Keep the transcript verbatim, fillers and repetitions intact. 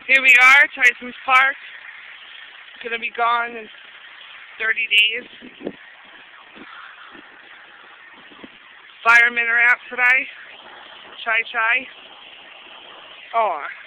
Here we are, Tysens Park. Gonna be gone in thirty days. Firemen are out today. Chai chai. Oh.